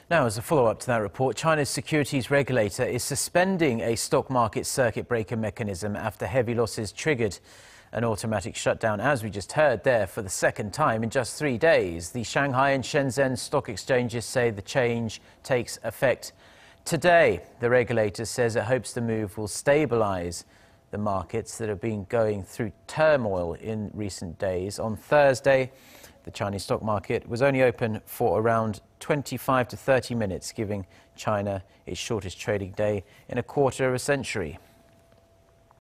Now, as a follow-up to that report, China's securities regulator is suspending a stock market circuit breaker mechanism after heavy losses triggered an automatic shutdown, as we just heard there, for the second time in just 3 days. The Shanghai and Shenzhen stock exchanges say the change takes effect today. The regulator says it hopes the move will stabilize the markets that have been going through turmoil in recent days. On Thursday, the Chinese stock market was only open for around 25 to 30 minutes, giving China its shortest trading day in a quarter of a century.